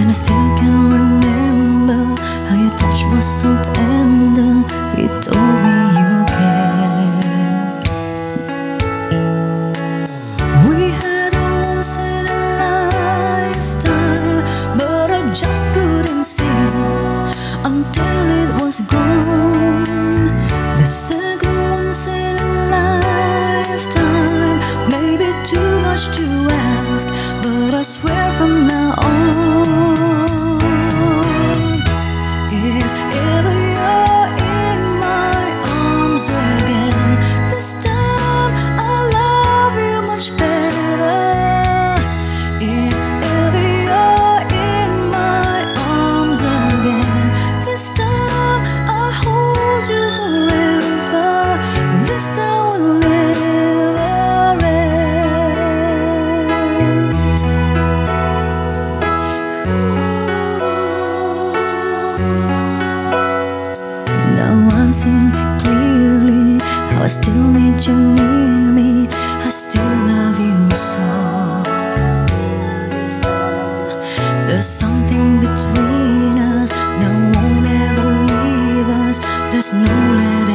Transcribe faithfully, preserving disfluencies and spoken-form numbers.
I still can remember how your touch was so tender. You told me you cared. We had a once in a lifetime, but I just couldn't see until it was gone. The second once in a lifetime may be too much to ask, but I swear from now on, if ever you're in my arms again, this time I'll love you much better. If ever you're in my arms again, this time I'll hold you forever. This time will never end. Now I'm seeing clearly how I still need you near me. I still love you so. There's something between us that won't ever leave us. There's no letting